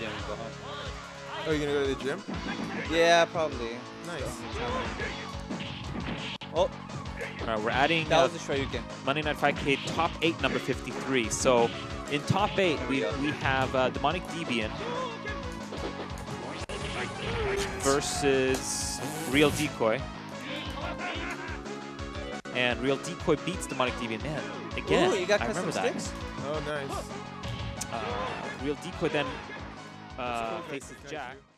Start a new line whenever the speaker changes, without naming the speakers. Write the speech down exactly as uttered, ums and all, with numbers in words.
gym and go home.
Oh, you gonna go to the gym?
Yeah, probably.
Nice.
Oh,
All right, we're adding
that
uh,
was a Shoryuken.
Monday Night five K top eight, number fifty-three. So in top eight, we, we have uh, Demonic Deviant versus Real Decoy. And Real Decoy beats Demonic Deviant. Man, again,
Ooh, you got
I
custom
remember that.
sticks?
Oh, nice.
Uh, Real Decoy then uh, faces Jack.